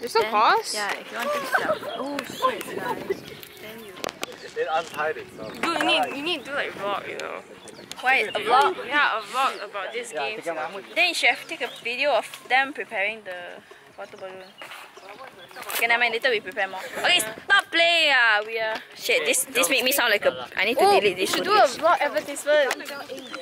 There's no pause? Yeah, if you want to stop. Oh shit, guys. Then you... It untied itself. Dude, you need to do like vlog, you know. Why? A vlog? Yeah, a vlog about this game. Then you should have taken a video of them preparing the water balloon. Okay, never mind, later we prepare more. Okay, stop playing! We are... Shit, this make me sound like a... I need to delete this should footage. do a vlog advertisement.